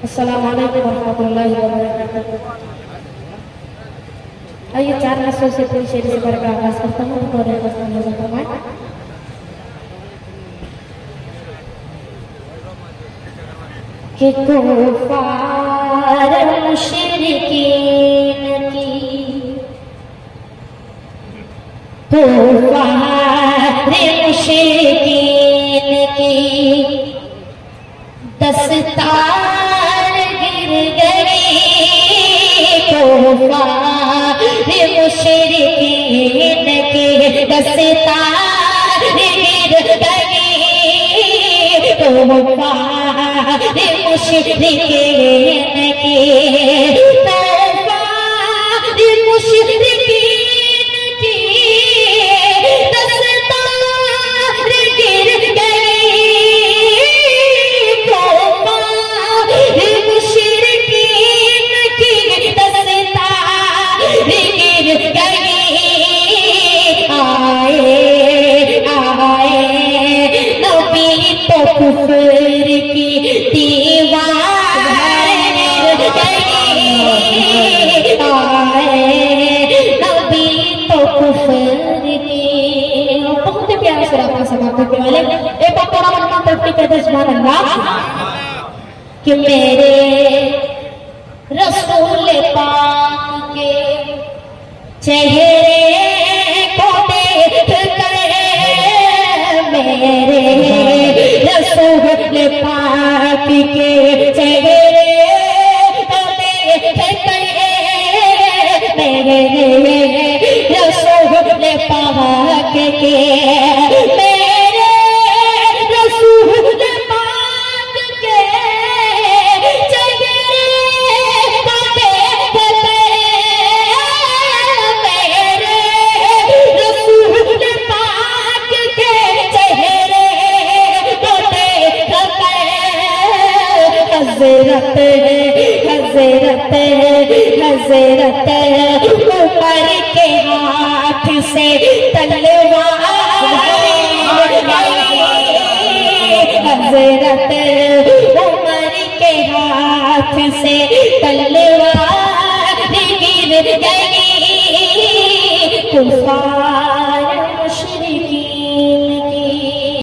अस्सलाम वालेकुम वरहमतुल्लाहि वबरकातुहू। आइए 4 नस्लों से पूरी शेर से पढ़कर आगाज करता हूँ तो नजर फरमाएं। कि कुफार मुशरिकीन की मुशरिकीन की दस्तार गिर गई, कुफार मुशरिकीन की दस्तार गिर गई, कुफार मुशरिकीन की कुफर की दीवार नबी तो कुफर की। बहुत प्यार से आपका समाप्त करने वाले एक बार थोड़ा मनना तरक्की कहते सुभान अल्लाह। कि मेरे रसूल पाक के चेहरे को देख कर, मेरे रसूल पाक के चेहरे को देख कर, मेरे रसूल पाक के, मेरे रसूल पाक के चेहरे को देख कर, मेरे रसूल पाक के चेहरे को देख कर, हज़रत हज़रत हज़रत ऊपर के हाथ से तलवार, हज़रत उमर के हाथ से तलवार गिर गई, कुफार